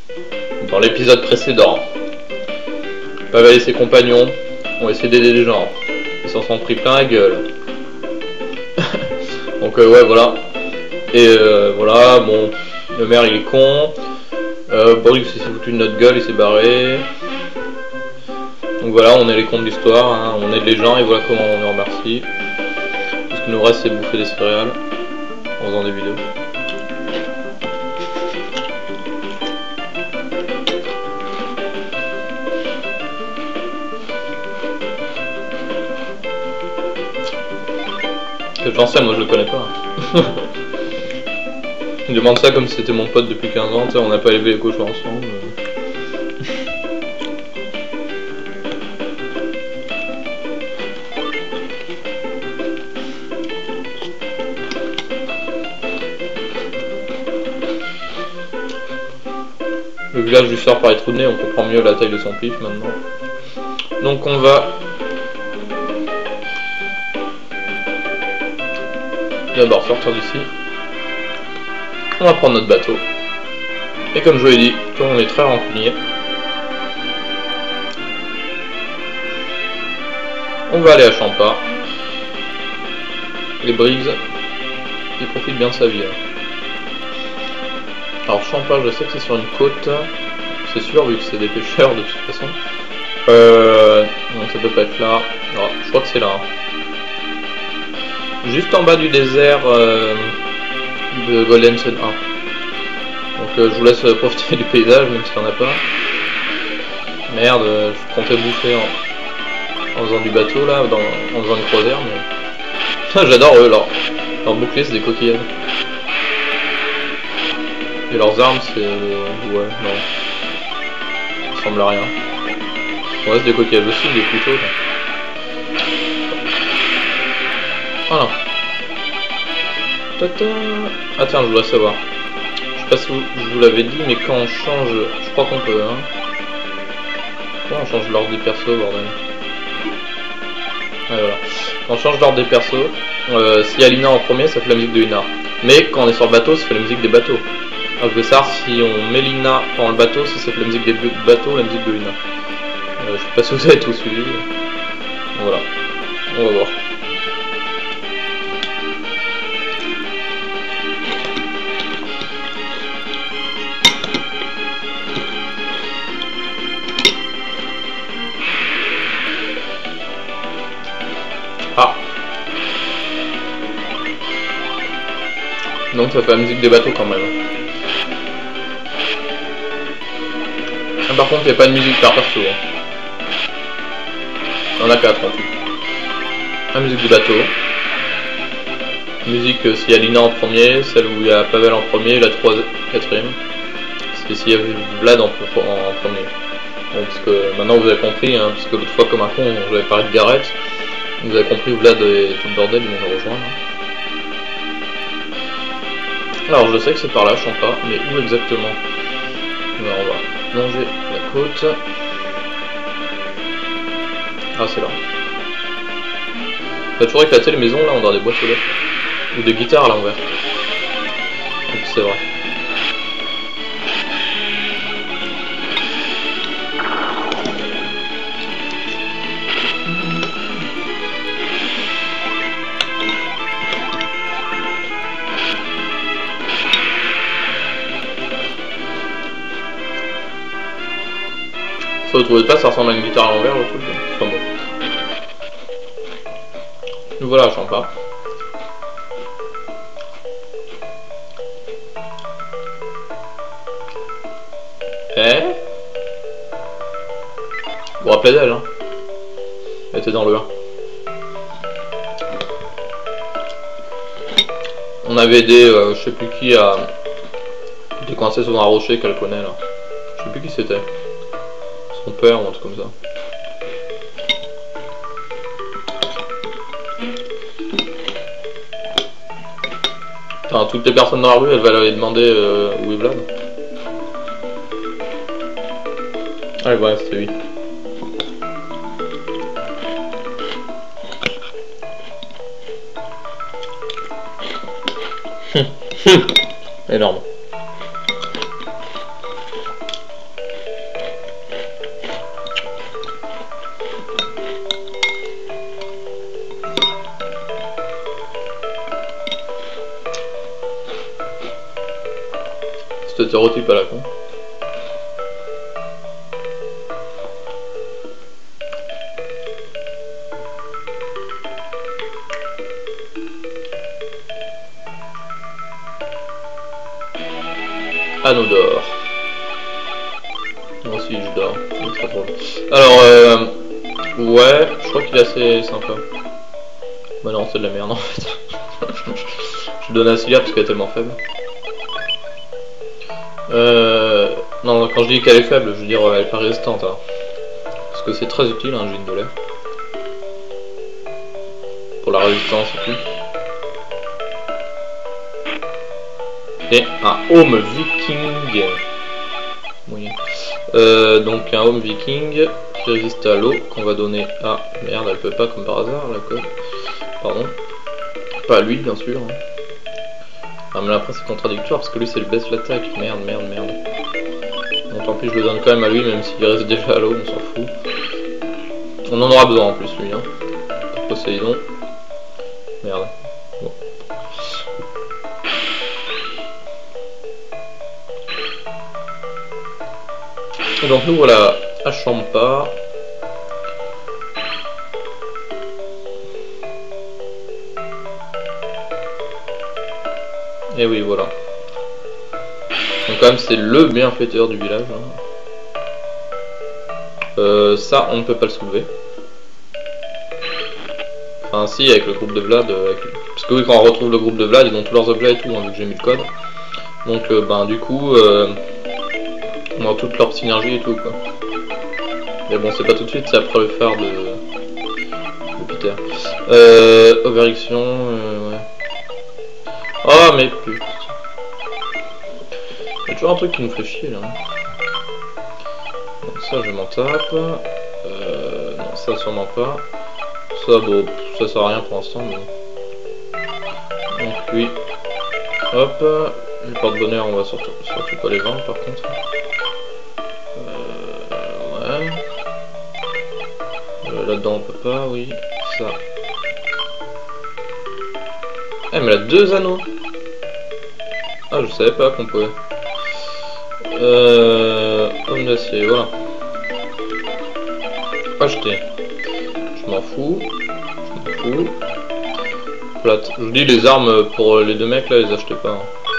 dans l'épisode précédent. Pavel et ses compagnons ont essayé d'aider les gens. Ils s'en sont pris plein la gueule. Donc ouais, voilà. Et voilà, bon, le maire il est con. Boris il s'est foutu de notre gueule, il s'est barré. Donc voilà, on est les cons de l'histoire, hein. On aide les gens et voilà comment on les remercie. Tout ce qui nous reste c'est de bouffer des céréales en faisant des vidéos. J'en sais, moi je le connais pas. Il demande ça comme si c'était mon pote depuis 15 ans, on n'a pas élevé les cochons ensemble. Le village du sort paraît trop de nez, on comprend mieux la taille de son pif maintenant. Donc on va d'abord sortir d'ici. On va prendre notre bateau. Et comme je vous l'ai dit, comme on est très rancunier, on va aller à Champa. Les Briggs, ils profitent bien de sa vie. Alors Champa, je sais que c'est sur une côte, c'est sûr vu que c'est des pêcheurs de toute façon. Donc ça peut pas être là. Alors, je crois que c'est là. Juste en bas du désert de Golden Sun 1. Donc je vous laisse profiter du paysage même s'il n'y en a pas. Merde, je comptais bouffer en faisant du bateau là, en faisant une croisière, mais j'adore eux, leur bouclier c'est des coquillades. Et leurs armes c'est... ouais, non. Ça ressemble à rien. Ouais, c'est des coquillades aussi, des couteaux là. Voilà. Tata. Ah tiens, je voudrais savoir. Je sais pas si je vous l'avais dit, mais quand on change... Je crois qu'on peut, hein. Pourquoi on change l'ordre des persos, bordel? Ouais, voilà. Quand on change l'ordre des persos, s'il y a Lina en premier, ça fait la musique de Lina. Mais quand on est sur le bateau, ça fait la musique des bateaux. Alors je veux savoir si on met Lina dans le bateau, si ça fait la musique des bateaux ou la musique de Lina. Je sais pas si vous avez tout suivi. Voilà. On va voir. Ah. Donc ça fait la musique des bateaux quand même. Ah, par contre il n'y a pas de musique par perso. On a 4 en tout. La musique du bateau. Musique s'il y a Lina en premier, celle où il y a Pavel en premier, la 4ème. C'est s'il y a Vlad en premier. Bon, parce que maintenant vous avez compris, hein, parce que l'autre fois comme un con j'avais parlé de Gareth. Vous avez compris, Vlad et tout le bordel, ils vont nous rejoindre. Alors je sais que c'est par là, Champa, mais où exactement? Alors, on va longer la côte. Ah c'est là. Ça a toujours éclaté les maisons là, on dirait des boîtes aux lettres. Ou des guitares à l'envers. C'est vrai. Vous trouvez pas, ça ressemble à une guitare à l'envers le truc. Enfin bon. Nous voilà à Champa. Vous vous rappelez d'elle, hein? Elle était dans le 1. On avait aidé, je sais plus qui, à décoincer sur un rocher qu'elle connaît là. Je sais plus qui c'était. Son père ou un truc comme ça. Enfin, toutes les personnes dans la rue, elle va aller demander où est Vlad. Ah ouais, c'était lui. Énorme. stéréotype à la con. Anneau d'or. Moi aussi je dors. C'est très drôle. Alors ouais, je crois qu'il est assez sympa. Bah non, c'est de la merde en fait. Je donne à Cilia parce qu'elle est tellement faible. Non, quand je dis qu'elle est faible, je veux dire elle est pas résistante. Hein. Parce que c'est très utile un jean de l'air. Pour la résistance et tout. Et un home viking. Oui. Donc un home viking qui résiste à l'eau qu'on va donner à... Merde, elle peut pas comme par hasard la code. Pardon. Pas à lui bien sûr. Hein. Ah mais après c'est contradictoire parce que lui c'est le baisse l'attaque. Merde. Donc tant pis je le donne quand même à lui même s'il reste déjà à l'eau, on s'en fout. On en aura besoin en plus lui. Hein. Poséidon. Merde. Bon. Donc nous voilà à Champa. Et oui voilà. Donc quand même c'est le bienfaiteur du village. Hein. Ça on ne peut pas le soulever. Enfin si avec le groupe de Vlad. Parce que oui quand on retrouve le groupe de Vlad ils ont tous leurs objets et tout hein, vu que j'ai mis le code. Donc ben du coup on a toute leur synergie et tout quoi. Mais bon c'est pas tout de suite, c'est après le phare de Peter. Overaction, ouais. Oh mais putain. Il y a toujours un truc qui nous fait chier là. Donc ça je m'en tape. Non ça sûrement pas. Ça bon, ça sert à rien pour l'instant mais... Donc lui. Hop. Les porte-bonheur on va surtout pas les vendre par contre. Ouais. Là-dedans on peut pas, oui. Ça. Eh mais elle a 2 anneaux. Ah je savais pas qu'on pouvait. Homme d'acier, voilà. Acheter. Je m'en fous. Plate. Je vous dis les armes pour les 2 mecs là, les achetez pas. Hein.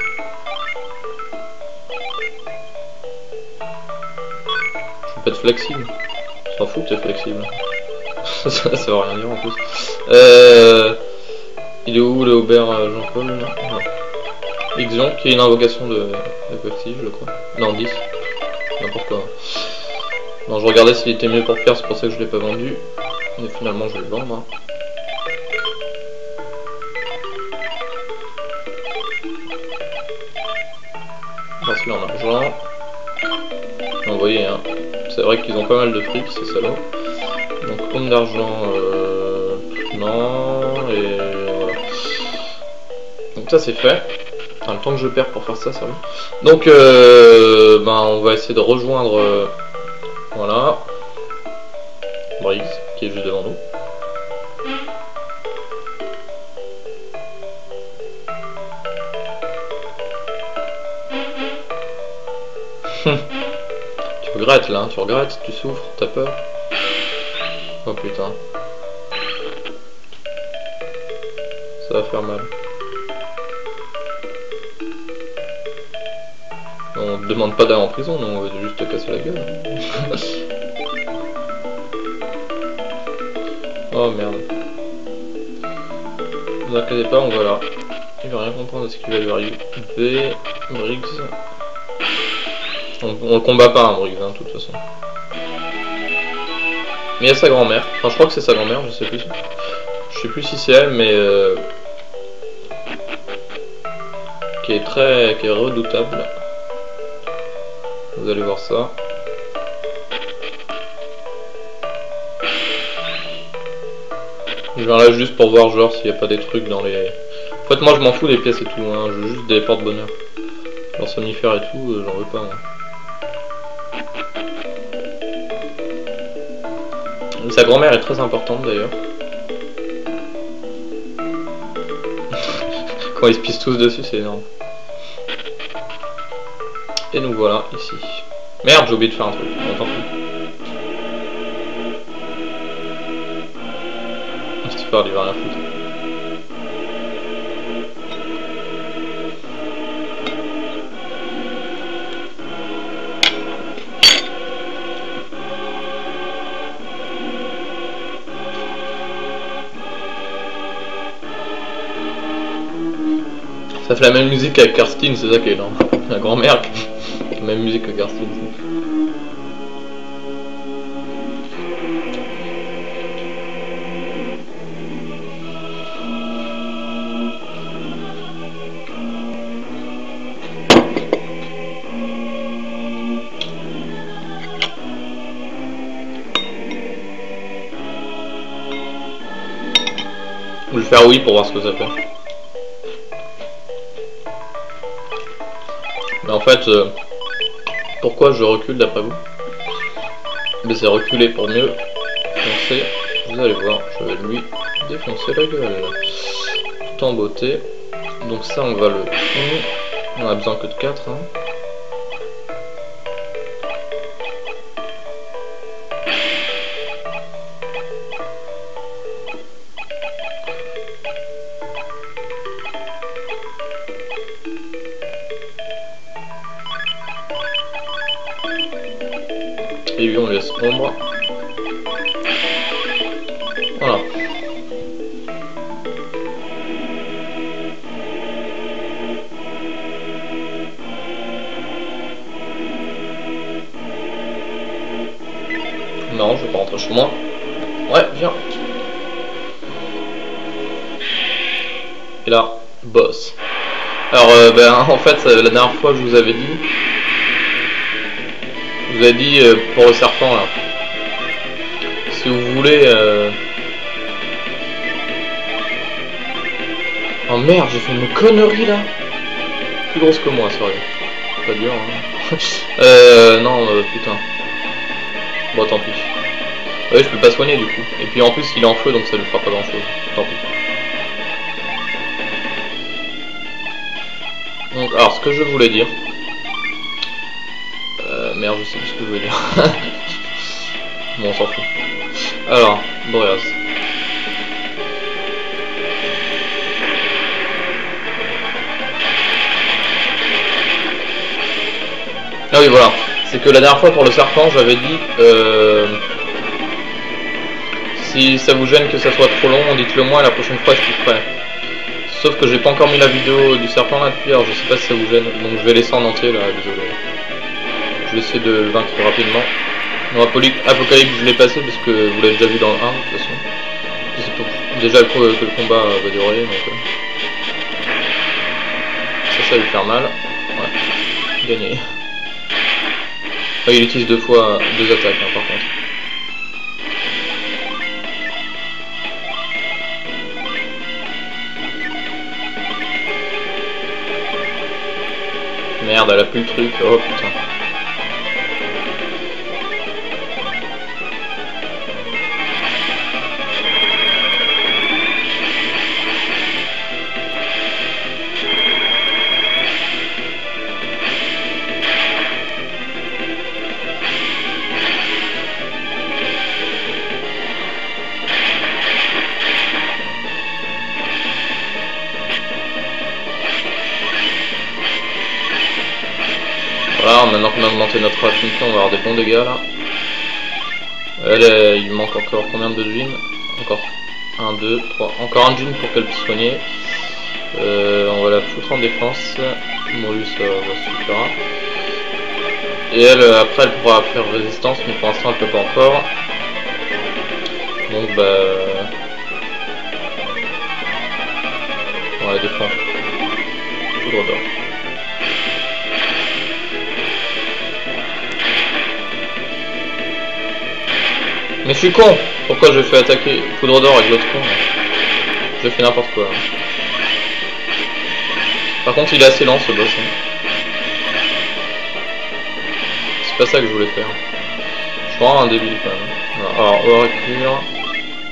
Je peux être flexible. Je m'en fous que t'es flexible. ça va rien dire en plus. Il est où le Aubert Jean-Paul là? Ixion qui est une invocation de FF6 je crois. Non 10. N'importe quoi. Non je regardais s'il était mieux pour Pierre, c'est pour ça que je l'ai pas vendu. Mais finalement je vais le vendre. Hein. Passe-le en argent. Vous voyez hein. C'est vrai qu'ils ont pas mal de fric ces salauds. Donc homme d'argent non et voilà. Donc ça c'est fait. Enfin, le temps que je perds pour faire ça, ça va. Donc ben on va essayer de rejoindre voilà Briggs qui est juste devant nous. Tu regrettes là, hein, tu regrettes, tu souffres, t'as peur. Oh putain. Ça va faire mal. On te demande pas d'aller en prison, non, on veut juste te casser la gueule. Oh merde. Ne vous inquiétez pas, on va là. Il va rien comprendre de ce qui va lui arriver. Briggs. On le combat pas, hein, Briggs, hein, de toute façon. Mais il y a sa grand-mère. Enfin, je crois que c'est sa grand-mère, je sais plus. Je sais plus si c'est elle, mais qui est redoutable. Vous allez voir ça. Je viens là juste pour voir genre s'il n'y a pas des trucs dans les... En fait moi je m'en fous des pièces et tout, hein. Je veux juste des porte-bonheur. Genre somnifère et tout, j'en veux pas. Hein. Sa grand-mère est très importante d'ailleurs. Quand ils se pissent tous dessus c'est énorme. Et nous voilà ici. Merde, j'ai oublié de faire un truc. Bon, tant pis. C'est pas, il va rien foutre. Ça fait la même musique qu'avec Karstine, c'est ça qui est énorme. La grand-mère qui fait la même musique que Karstine. Je vais faire oui pour voir ce que ça fait. Mais en fait, pourquoi je recule d'après vous? Mais c'est reculer pour mieux foncer. Vous allez voir, je vais lui défoncer la gueule. Tout en beauté. Donc ça on va le... On a besoin que de 4 hein. Et lui on laisse ombre. Voilà. Non, je vais pas rentrer chez moi. Ouais, viens. Et là, boss. Alors, en fait, la dernière fois, je vous avais dit... Je vous ai dit pour le serpent là, si vous voulez oh merde, j'ai fait une connerie là, plus grosse que moi, sérieux, pas dur hein. Non putain, bon tant pis, ouais je peux pas soigner du coup, et puis en plus il est en feu donc ça ne fera pas grand chose, tant pis. Donc alors ce que je voulais dire, merde, je sais plus ce que je voulais dire. Bon, on s'en fout. Alors, Boreas. Ah oui, voilà. C'est que la dernière fois pour le serpent, j'avais dit si ça vous gêne que ça soit trop long, dites-le moi et la prochaine fois je couperai. Sauf que j'ai pas encore mis la vidéo du serpent là depuis, alors je sais pas si ça vous gêne. Donc je vais laisser en entier là, désolé. Je vais essayer de le vaincre rapidement. Non, Apocalypse, je l'ai passé parce que vous l'avez déjà vu dans le 1 de toute façon. C'est déjà que le combat va durer. Donc, ça va lui faire mal. Ouais, gagné. Ah, il utilise deux attaques hein, par contre. Merde, elle a plus le truc. Oh putain. Voilà, maintenant qu'on a augmenté notre affinité, on va avoir des bons dégâts là. Elle, il manque encore combien de jeans? Encore 1, 2, 3. Encore un jean pour qu'elle puisse soigner. On va la foutre en défense. Bon, lui ça suffira. Et elle, après, elle pourra faire résistance, mais pour l'instant, elle peut pas encore. Donc, bah. On la défend. Foudre d'or. Mais je suis con! Pourquoi je fais attaquer Foudre d'or avec l'autre con? Je fais n'importe quoi. Par contre, il est assez lent ce boss. Hein. C'est pas ça que je voulais faire. Je suis vraiment un débile quand même. Voilà. Alors, Oracle.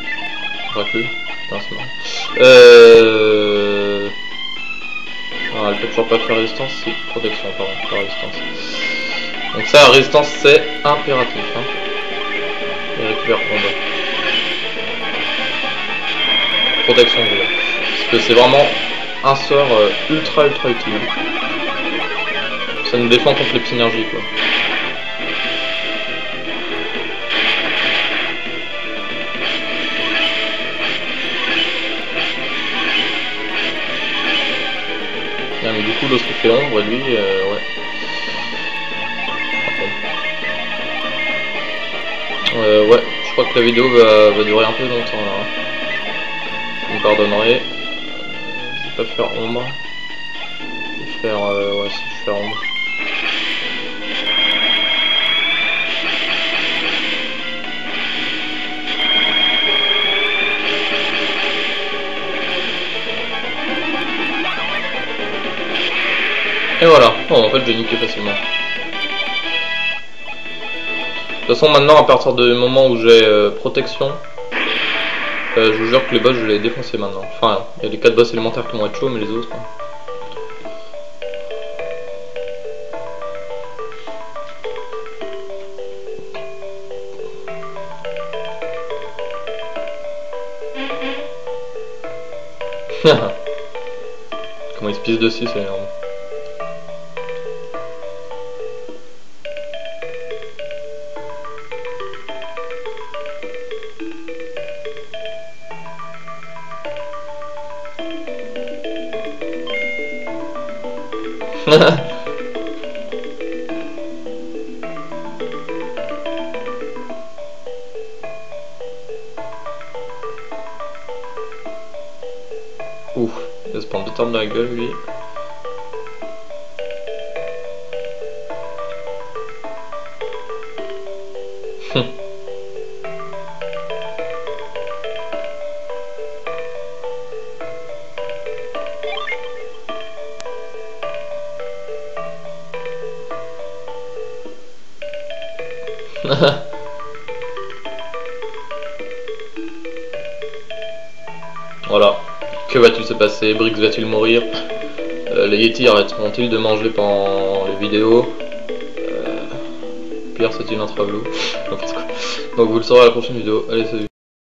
Putain, c'est marrant. peut toujours pas faire résistance, si, protection, pardon, pas résistance. Donc ça, la résistance, c'est impératif. Hein. Et récupère combat. Protection, je veux dire. Parce que c'est vraiment un sort ultra utile. Ça nous défend contre les synergies, quoi. Ah, mais du coup l'autre fait l'ombre, lui, ouais. Ouais, je crois que la vidéo va durer un peu longtemps là. Vous me pardonnerez. Je vais pas faire ombre. Je vais faire, ouais, si je fais ombre. Et voilà, oh, en fait j'ai niqué facilement. De toute façon maintenant à partir du moment où j'ai protection, je vous jure que les boss je les ai défoncés maintenant. Enfin, il y a les 4 boss élémentaires qui vont être chauds mais les autres... Comment ils se pissent dessus, c'est énorme. Ouf, il se prend 2 tordes dans la gueule lui. Voilà. Que va-t-il se passer? Brix va-t-il mourir? Les Yeti arrêteront-ils de manger pendant les vidéos? Pierre c'est-il un travelot? Donc vous le saurez à la prochaine vidéo. Allez, salut.